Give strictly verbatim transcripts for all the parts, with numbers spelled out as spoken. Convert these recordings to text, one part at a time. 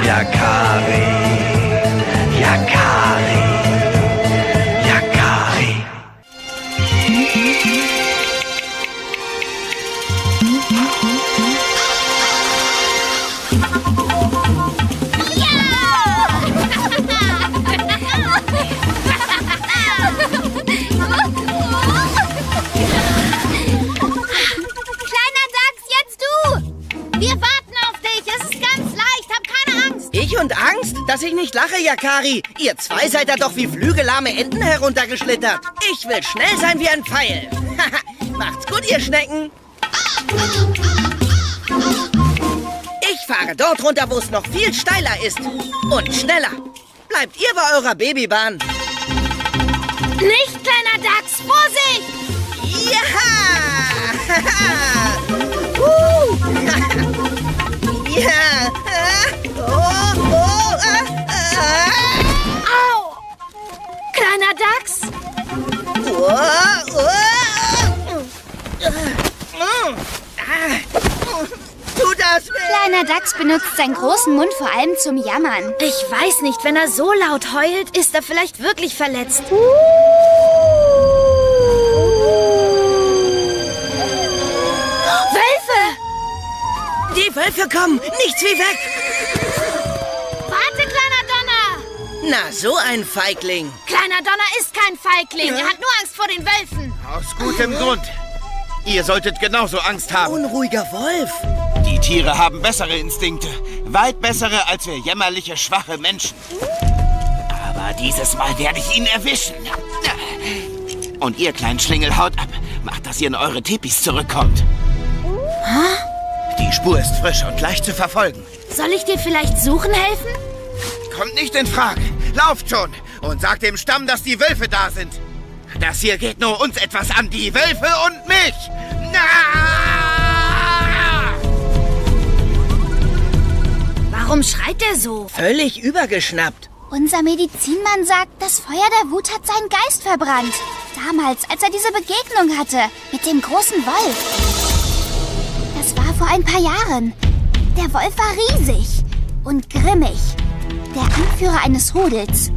Yakari, Yakari, Yakari. Und Angst, dass ich nicht lache, Yakari. Ihr zwei seid da doch wie flügellahme Enten heruntergeschlittert. Ich will schnell sein wie ein Pfeil. Macht's gut, ihr Schnecken. Ich fahre dort runter, wo es noch viel steiler ist. Und schneller. Bleibt ihr bei eurer Babybahn. Nicht, kleiner Dachs. Vorsicht! Ja! uh. Ja! Oh, oh, ah, ah. Au! Kleiner Dachs! Oh, oh. Tut das weh? Kleiner Dachs benutzt seinen großen Mund vor allem zum Jammern. Ich weiß nicht, wenn er so laut heult, ist er vielleicht wirklich verletzt. Wölfe! Die Wölfe kommen! Nichts wie weg! Warte, kleiner Donner! Na, so ein Feigling. Kleiner Donner ist kein Feigling. Er hat nur Angst vor den Wölfen. Aus gutem Grund. Ihr solltet genauso Angst haben. Unruhiger Wolf. Die Tiere haben bessere Instinkte. Weit bessere als wir jämmerliche, schwache Menschen. Aber dieses Mal werde ich ihn erwischen. Und ihr kleinen Schlingel, haut ab. Macht, dass ihr in eure Tipis zurückkommt. Hä? Die Spur ist frisch und leicht zu verfolgen. Soll ich dir vielleicht suchen helfen? Kommt nicht in Frage. Lauft schon und sagt dem Stamm, dass die Wölfe da sind. Das hier geht nur uns etwas an, die Wölfe und mich. Warum schreit er so? Völlig übergeschnappt. Unser Medizinmann sagt, das Feuer der Wut hat seinen Geist verbrannt. Damals, als er diese Begegnung hatte mit dem großen Wolf. Das war vor ein paar Jahren. Der Wolf war riesig und grimmig. Der Anführer eines Rudels.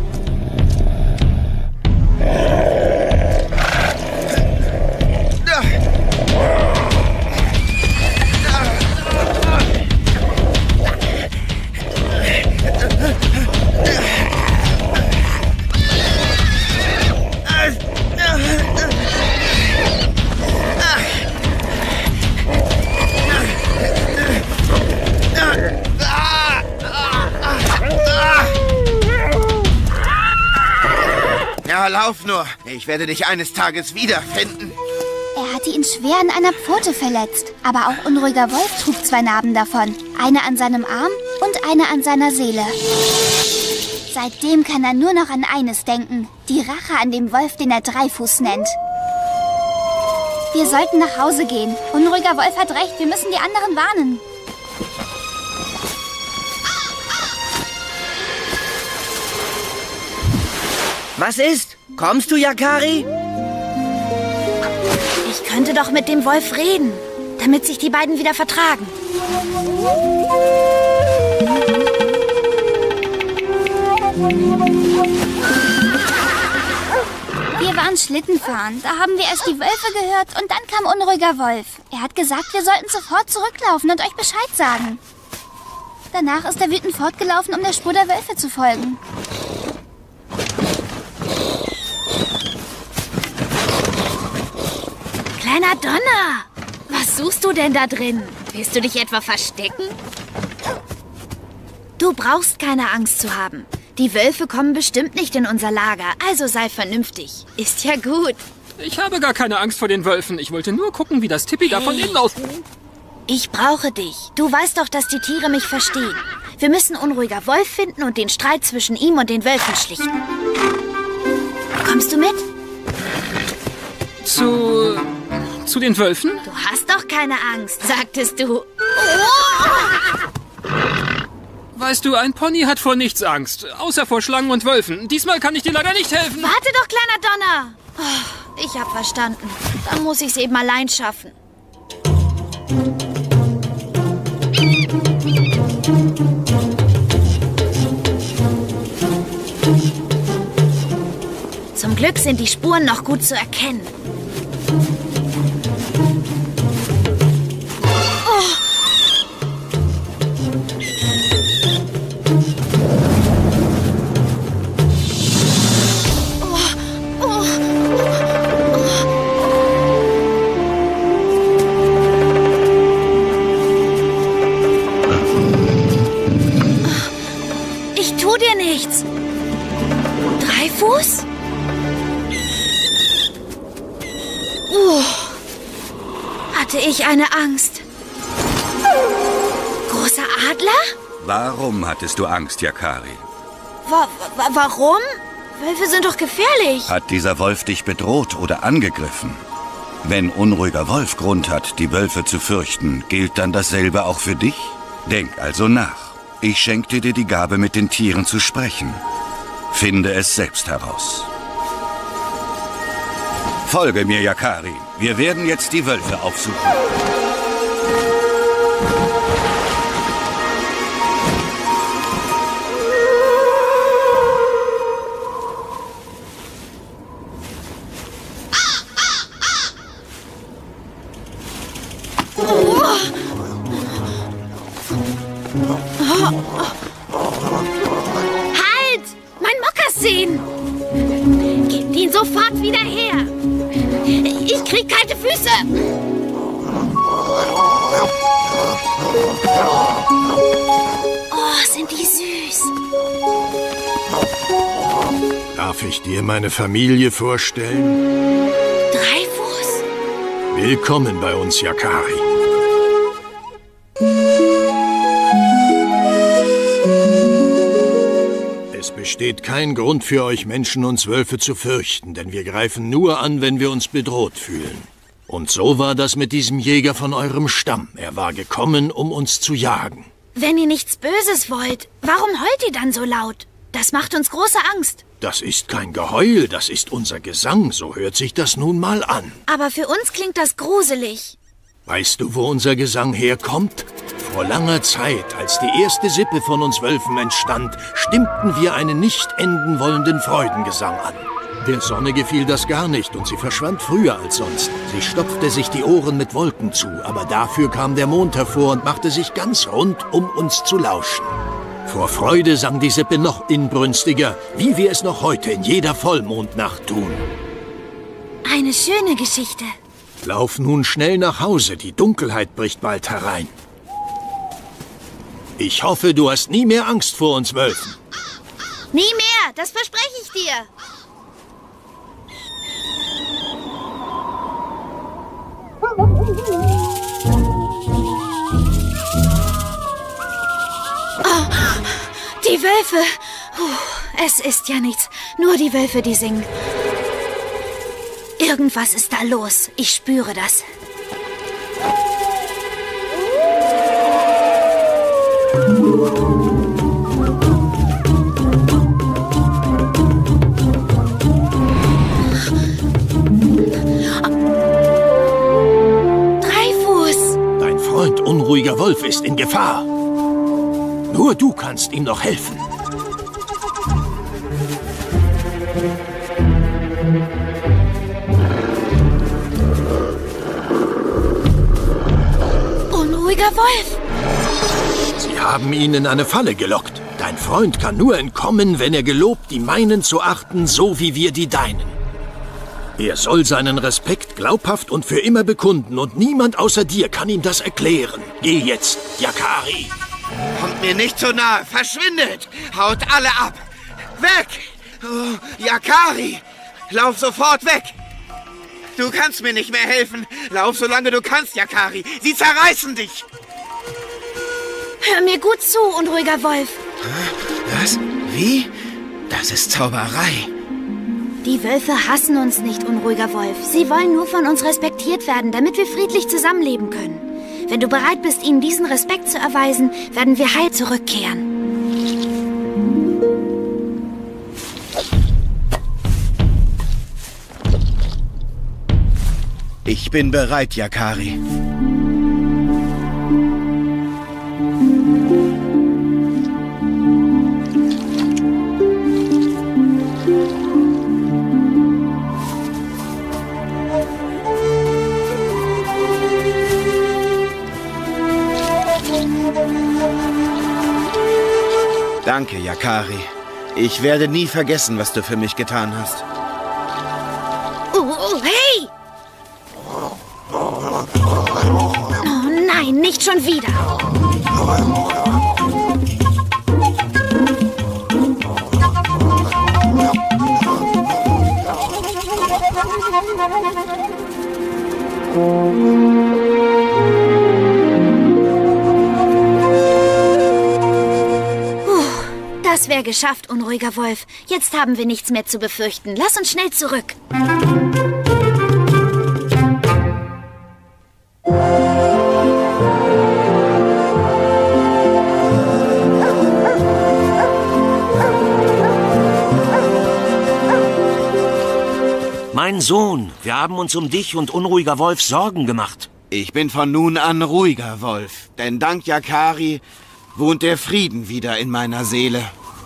Ja, lauf nur. Ich werde dich eines Tages wiederfinden. Er hatte ihn schwer an einer Pfote verletzt. Aber auch Unruhiger Wolf trug zwei Narben davon. Eine an seinem Arm und eine an seiner Seele. Seitdem kann er nur noch an eines denken. Die Rache an dem Wolf, den er Dreifuß nennt. Wir sollten nach Hause gehen. Unruhiger Wolf hat recht, wir müssen die anderen warnen. Was ist? Kommst du, Yakari? Ich könnte doch mit dem Wolf reden, damit sich die beiden wieder vertragen. Wir waren Schlittenfahren. Da haben wir erst die Wölfe gehört und dann kam Unruhiger Wolf. Er hat gesagt, wir sollten sofort zurücklaufen und euch Bescheid sagen. Danach ist er wütend fortgelaufen, um der Spur der Wölfe zu folgen. Kleiner Donner! Was suchst du denn da drin? Willst du dich etwa verstecken? Du brauchst keine Angst zu haben. Die Wölfe kommen bestimmt nicht in unser Lager, also sei vernünftig. Ist ja gut. Ich habe gar keine Angst vor den Wölfen. Ich wollte nur gucken, wie das Tippi hey. da von innen aus... Ich brauche dich. Du weißt doch, dass die Tiere mich verstehen. Wir müssen Unruhiger Wolf finden und den Streit zwischen ihm und den Wölfen schlichten. Kommst du mit? Zu... zu den Wölfen? Du hast doch keine Angst, sagtest du. Oh! Weißt du, ein Pony hat vor nichts Angst, außer vor Schlangen und Wölfen. Diesmal kann ich dir leider nicht helfen. Warte doch, kleiner Donner. Oh, ich hab verstanden. Dann muss ich's eben allein schaffen. sind die Spuren noch gut zu erkennen. Dreifuß? Uh, hatte ich eine Angst. Großer Adler? Warum hattest du Angst, Yakari? Wa wa warum? Wölfe sind doch gefährlich. Hat dieser Wolf dich bedroht oder angegriffen? Wenn unruhiger Wolf Grund hat, die Wölfe zu fürchten, gilt dann dasselbe auch für dich? Denk also nach. Ich schenkte dir die Gabe, mit den Tieren zu sprechen. Finde es selbst heraus. Folge mir, Yakari. Wir werden jetzt die Wölfe aufsuchen. Halt! Mein Mokassin! Gebt ihn sofort wieder her! Ich krieg kalte Füße! Oh, sind die süß! Darf ich dir meine Familie vorstellen? Dreifuß? Willkommen bei uns, Yakari. Es besteht kein Grund für euch Menschen, uns Wölfe zu fürchten, denn wir greifen nur an, wenn wir uns bedroht fühlen. Und so war das mit diesem Jäger von eurem Stamm. Er war gekommen, um uns zu jagen. Wenn ihr nichts Böses wollt, warum heult ihr dann so laut? Das macht uns große Angst. Das ist kein Geheul, das ist unser Gesang, so hört sich das nun mal an. Aber für uns klingt das gruselig. Weißt du, wo unser Gesang herkommt? Vor langer Zeit, als die erste Sippe von uns Wölfen entstand, stimmten wir einen nicht enden wollenden Freudengesang an. Der Sonne gefiel das gar nicht und sie verschwand früher als sonst. Sie stopfte sich die Ohren mit Wolken zu, aber dafür kam der Mond hervor und machte sich ganz rund, um uns zu lauschen. Vor Freude sang die Sippe noch inbrünstiger, wie wir es noch heute in jeder Vollmondnacht tun. Eine schöne Geschichte. Lauf nun schnell nach Hause, die Dunkelheit bricht bald herein. Ich hoffe, du hast nie mehr Angst vor uns Wölfen. Nie mehr, das verspreche ich dir. Oh, die Wölfe. Puh, es ist ja nichts, nur die Wölfe, die singen. Irgendwas ist da los, ich spüre das. Dreifuß! Dein Freund unruhiger Wolf ist in Gefahr. Nur du kannst ihm noch helfen. Unruhiger Wolf! Sie haben ihn in eine Falle gelockt. Dein Freund kann nur entkommen, wenn er gelobt, die meinen zu achten, so wie wir die deinen. Er soll seinen Respekt glaubhaft und für immer bekunden und niemand außer dir kann ihm das erklären. Geh jetzt, Yakari! Kommt mir nicht so nahe, verschwindet! Haut alle ab! Weg! Oh, Yakari! Lauf sofort weg! Du kannst mir nicht mehr helfen. Lauf, solange du kannst, Yakari. Sie zerreißen dich! Hör mir gut zu, unruhiger Wolf. Was? Wie? Das ist Zauberei. Die Wölfe hassen uns nicht, unruhiger Wolf. Sie wollen nur von uns respektiert werden, damit wir friedlich zusammenleben können. Wenn du bereit bist, ihnen diesen Respekt zu erweisen, werden wir heil zurückkehren. Ich bin bereit, Yakari. Danke, Yakari. Ich werde nie vergessen, was du für mich getan hast. Oh, oh, hey! Oh nein, nicht schon wieder. Das wäre geschafft, unruhiger Wolf. Jetzt haben wir nichts mehr zu befürchten. Lass uns schnell zurück. Mein Sohn, wir haben uns um dich und unruhiger Wolf Sorgen gemacht. Ich bin von nun an ruhiger Wolf, denn dank Yakari wohnt der Frieden wieder in meiner Seele.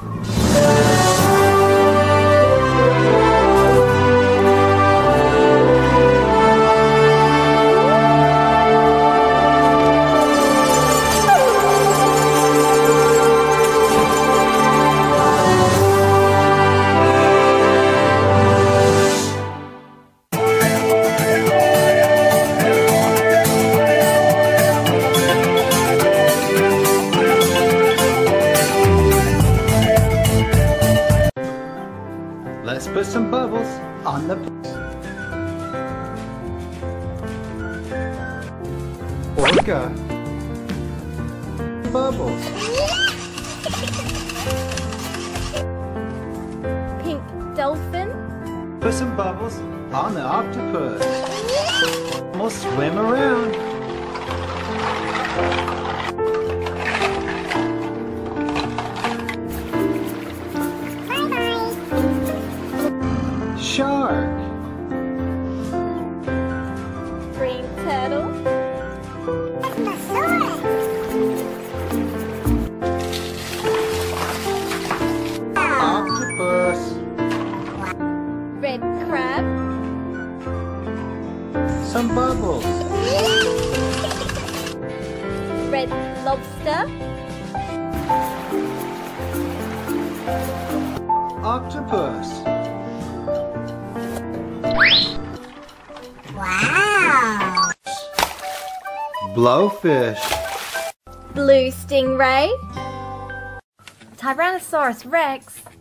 Let's put some bubbles on the... Orca. Bubbles. Pink dolphin. Put some bubbles on the octopus. We'll swim around. Shark. Green turtle. Octopus. Red crab. Some bubbles. Red lobster. Octopus. Wow. Blowfish. Blue stingray. Tyrannosaurus rex.